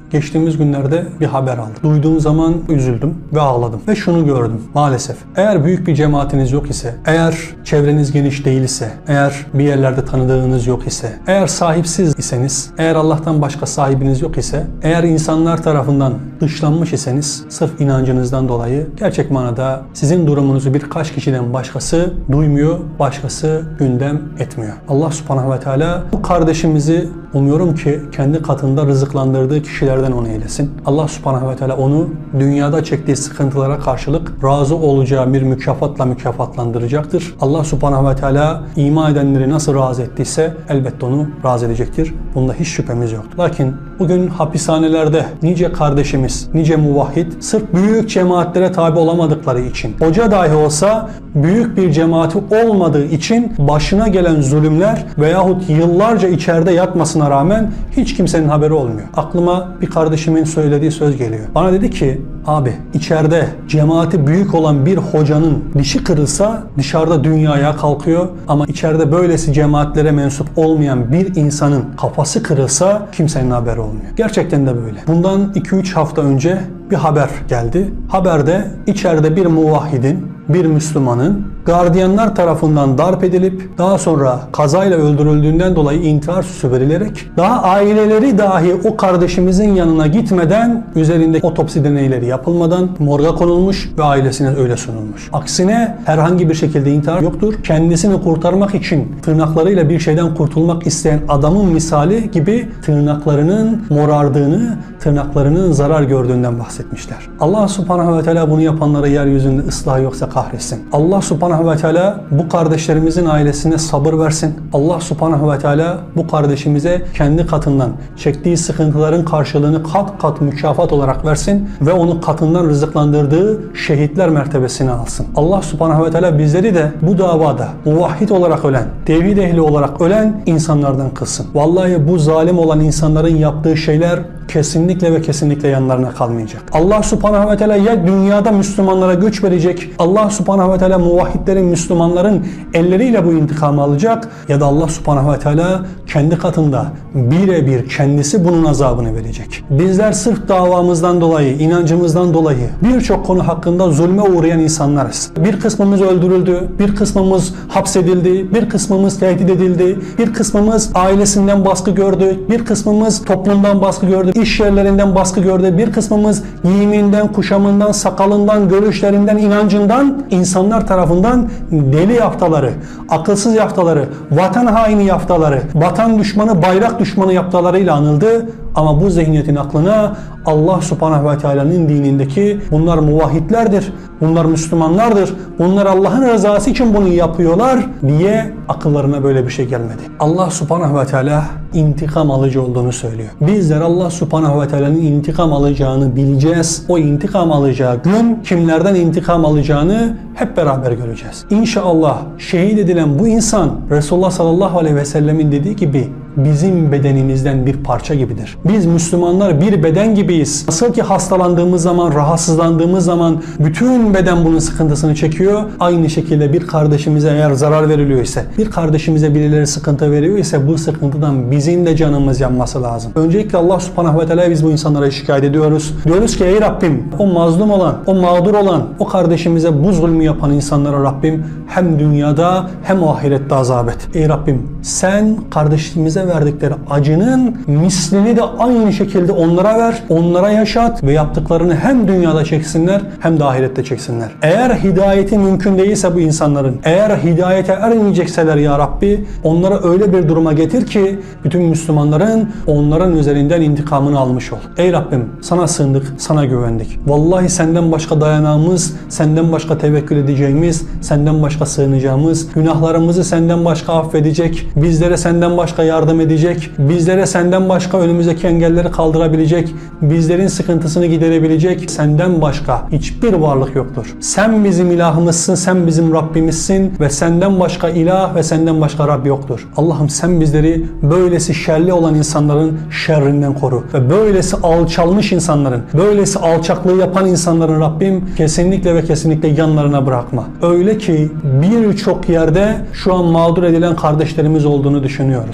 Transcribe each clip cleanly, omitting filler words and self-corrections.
geçtiğimiz günlerde bir haber aldım. Duyduğum zaman üzüldüm ve ağladım. Ve şunu gördüm maalesef. Eğer büyük bir cemaatiniz yok ise, eğer çevreniz geniş değil ise, eğer bir yerlerde tanıdığınız yok ise, eğer sahipsiz iseniz, eğer Allah'tan başka sahibiniz yok ise, eğer insanlar tarafından dışlanmış iseniz, sırf inancınızdan dolayı gerçek manada sizin durumunuzu birkaç kişiden başkası duymuyor, başkası gündem etmiyor. Allah subhanahu ve teala bu kardeşimizi umuyorum ki kendi katında rızıklandırdığı kişilerden onu eylesin. Allah subhanahu ve teala onu dünyada çektiği sıkıntılara karşılık razı olacağı bir mükafatla mükafatlandıracaktır. Allah subhanahu ve teala iman edenleri nasıl razı ettiyse elbette onu razı edecektir. Bunda hiç şüphemiz yoktur. Lakin bugün hapishanelerde nice kardeşimiz, nice muvahhid sırf büyük cemaatlere tabi olamadıkları için, hoca dahi olsa büyük bir cemaati olmadığı için başına gelen zulümler veyahut yıllarca içeride yatmasına rağmen hiç kimsenin haberi olmuyor. Aklıma bir kardeşimin söylediği söz geliyor. Bana dedi ki, abi içeride cemaati büyük olan bir hocanın dişi kırılsa dışarıda dünyaya kalkıyor ama içeride böylesi cemaatlere mensup olmayan bir insanın kafası kırılsa kimsenin haberi olmuyor. Gerçekten de böyle. Bundan 2-3 hafta önce bir haber geldi. Haberde içeride bir muvahhidin, bir Müslümanın gardiyanlar tarafından darp edilip daha sonra kazayla öldürüldüğünden dolayı intihar süsü verilerek daha aileleri dahi o kardeşimizin yanına gitmeden, üzerinde otopsi deneyleri yapılmadan morga konulmuş ve ailesine öyle sunulmuş. Aksine herhangi bir şekilde intihar yoktur. Kendisini kurtarmak için tırnaklarıyla bir şeyden kurtulmak isteyen adamın misali gibi tırnaklarının morardığını, tırnaklarının zarar gördüğünden bahsetmişler. Allah subhanahu ve teala bunu yapanlara yeryüzünde ıslah yoksa kahretsin. Allah subhanahu ve teala bu kardeşlerimizin ailesine sabır versin. Allah subhanahu ve teala bu kardeşimize kendi katından çektiği sıkıntıların karşılığını kat kat mükafat olarak versin ve onu katından rızıklandırdığı şehitler mertebesine alsın. Allah subhanahu ve teala bizleri de bu davada muvahhid olarak ölen, tevhid ehli olarak ölen insanlardan kılsın. Vallahi bu zalim olan insanların yaptığı şeyler kesinlikle ve kesinlikle yanlarına kalmayacak. Allah subhanahu ve teala ya dünyada Müslümanlara güç verecek, Allah subhanahu ve teala muvahhidlerin, Müslümanların elleriyle bu intikamı alacak ya da Allah subhanahu ve teala kendi katında birebir kendisi bunun azabını verecek. Bizler sırf davamızdan dolayı, inancımızdan dolayı birçok konu hakkında zulme uğrayan insanlarız. Bir kısmımız öldürüldü, bir kısmımız hapsedildi, bir kısmımız tehdit edildi, bir kısmımız ailesinden baskı gördü, bir kısmımız toplumdan baskı gördü, iş yerlerinden baskı gördü, bir kısmımız giyiminden, kuşamından, sakalından, görüşlerinden, inancından insanlar tarafından deli yaftaları, akılsız yaftaları, vatan haini yaftaları, vatan düşmanı, bayrak düşmanı yaftalarıyla anıldı. Ama bu zihniyetin aklına Allah subhanahu ve teala'nın dinindeki bunlar muvahhidlerdir, bunlar Müslümanlardır, bunlar Allah'ın rızası için bunu yapıyorlar diye akıllarına böyle bir şey gelmedi. Allah subhanahu ve teala intikam alıcı olduğunu söylüyor. Bizler Allah subhanahu ve teala'nın intikam alacağını bileceğiz. O intikam alacağı gün kimlerden intikam alacağını hep beraber göreceğiz. İnşallah şehit edilen bu insan Resulullah sallallahu aleyhi ve sellemin dediği gibi bizim bedenimizden bir parça gibidir. Biz Müslümanlar bir beden gibiyiz. Nasıl ki hastalandığımız zaman, rahatsızlandığımız zaman bütün beden bunun sıkıntısını çekiyor. Aynı şekilde bir kardeşimize eğer zarar veriliyor ise, bir kardeşimize birileri sıkıntı veriyor ise bu sıkıntıdan bizim de canımız yanması lazım. Öncelikle Allah subhanahu ve teala'ya biz bu insanlara şikayet ediyoruz. Diyoruz ki ey Rabbim o mazlum olan, o mağdur olan, o kardeşimize bu zulmü yapan insanlara Rabbim hem dünyada hem ahirette azap et. Ey Rabbim sen kardeşimize verdikleri acının mislini de aynı şekilde onlara ver, onlara yaşat ve yaptıklarını hem dünyada çeksinler hem de ahirette çeksinler. Eğer hidayeti mümkün değilse bu insanların, eğer hidayete ermeyecekseler ya Rabbi onlara öyle bir duruma getir ki bütün Müslümanların onların üzerinden intikamını almış ol. Ey Rabbim sana sığındık, sana güvendik. Vallahi senden başka dayanağımız, senden başka tevekkül edeceğimiz, senden başka sığınacağımız, günahlarımızı senden başka affedecek, bizlere senden başka yardım edecek, bizlere senden başka önümüzdeki engelleri kaldırabilecek, bizlerin sıkıntısını giderebilecek senden başka hiçbir varlık yoktur. Sen bizim ilahımızsın, sen bizim Rabbimizsin ve senden başka ilah ve senden başka Rab yoktur. Allah'ım sen bizleri böylesi şerli olan insanların şerrinden koru ve böylesi alçalmış insanların, böylesi alçaklığı yapan insanların Rabbim kesinlikle ve kesinlikle yanlarına bırakma. Öyle ki birçok yerde şu an mağdur edilen kardeşlerimiz olduğunu düşünüyoruz. Öyle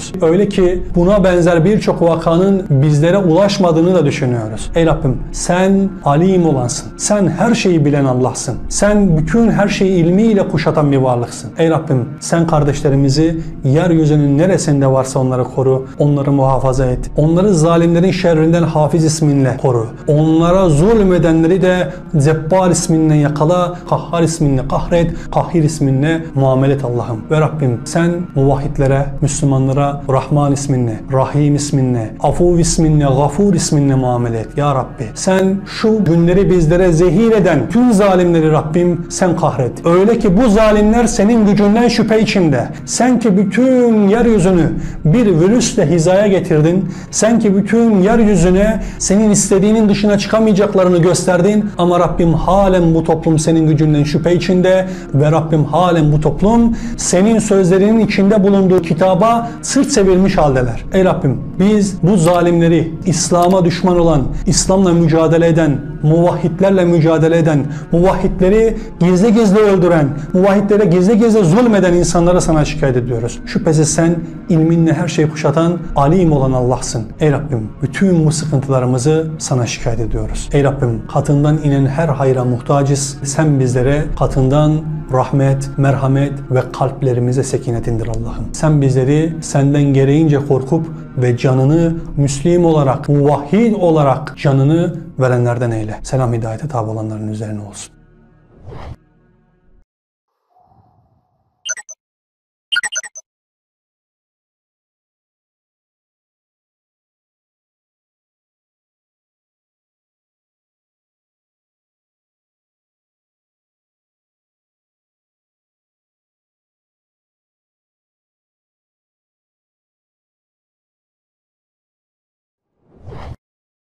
Öyle ki buna benzer birçok vakanın bizlere ulaşmadığını da düşünüyoruz. Ey Rabbim, sen alim olansın. Sen her şeyi bilen Allah'sın. Sen bütün her şeyi ilmiyle kuşatan bir varlıksın. Ey Rabbim, sen kardeşlerimizi yeryüzünün neresinde varsa onları koru. Onları muhafaza et. Onları zalimlerin şerrinden Hafiz isminle koru. Onlara zulmedenleri de Zebbar isminle yakala. Kahhar isminle kahret. Kahhir isminle muamele et Allah'ım. Ve Rabbim, sen muvahhidlere, Müslümanlara Rahman isminle, Rahim isminle, Afuv isminle, Gafur isminle muamele et. Ya Rabbi, sen şu günleri bizlere zehir eden tüm zalimleri Rabbim sen kahret. Öyle ki bu zalimler senin gücünden şüphe içinde. Sen ki bütün yeryüzünü bir virüsle hizaya getirdin. Sen ki bütün yeryüzüne senin istediğinin dışına çıkamayacaklarını gösterdin. Ama Rabbim halen bu toplum senin gücünden şüphe içinde ve Rabbim halen bu toplum senin sözlerinin içinde bulunduğu kitaba sırt çevirmiş haldeler. Ey Rabbim, biz bu zalimleri, İslam'a düşman olan, İslam'la mücadele eden, muvahhidlerle mücadele eden, muvahhidleri gizli gizli öldüren, muvahhidlere gizli gizli zulmeden insanlara sana şikayet ediyoruz. Şüphesiz sen ilminle her şeyi kuşatan, alim olan Allah'sın. Ey Rabbim, bütün bu sıkıntılarımızı sana şikayet ediyoruz. Ey Rabbim, katından inen her hayra muhtacız. Sen bizlere katından rahmet, merhamet ve kalplerimize sekinet indir Allah'ım. Sen bizleri senden gereğince korkup ve canını Müslim olarak, muvahhid olarak canını verenlerden eyle. Selam hidayete tabi olanların üzerine olsun.